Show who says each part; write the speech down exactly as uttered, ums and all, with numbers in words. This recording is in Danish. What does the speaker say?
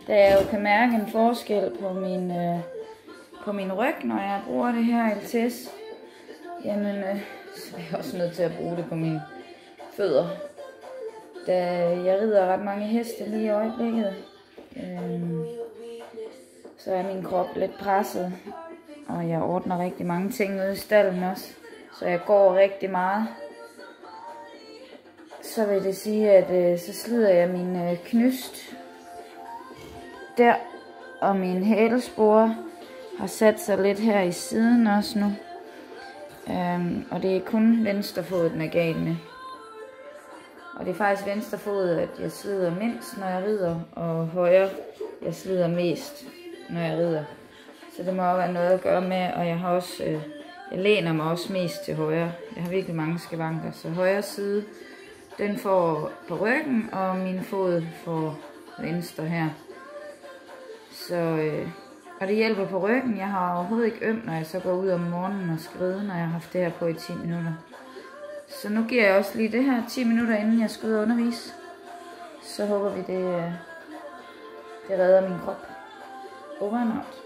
Speaker 1: Da jeg jo kan mærke en forskel på min, øh, på min ryg, når jeg bruger det her L T S, jamen øh, så er jeg også nødt til at bruge det på mine fødder. Da jeg rider ret mange heste lige i øjeblikket, øh, så er min krop lidt presset, og jeg ordner rigtig mange ting ude i stallen også, så jeg går rigtig meget. Så vil det sige, at øh, så slider jeg min øh, knyst der, og min hælespore har sat sig lidt her i siden også nu. Øhm, og det er kun venstre fod, den er gal med. Og det er faktisk venstre fod, at jeg slider mindst, når jeg rider, og højre, jeg slider mest, når jeg rider. Så det må også være noget at gøre med, og jeg har også, øh, jeg læner mig også mest til højre. Jeg har virkelig mange skavanker, så højre side, den får på ryggen, og min fod får venstre her. Så, øh, og det hjælper på ryggen. Jeg har overhovedet ikke øm, når jeg så går ud om morgenen og skal ride, når jeg har haft det her på i ti minutter. Så nu giver jeg også lige det her ti minutter, inden jeg skal ud og undervise. Så håber vi, det, det redder min krop. Over and out.